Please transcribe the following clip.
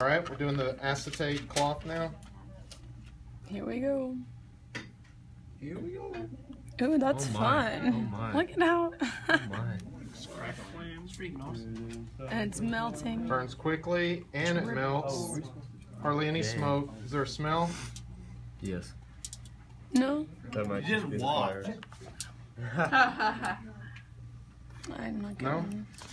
All right, we're doing the acetate cloth now. Here we go. Here we go. Ooh, that's fun. Look at how. And it's melting. Burns quickly and it melts. Hardly any smoke. Is there a smell? Yes. No. That might just walked. I'm not No? getting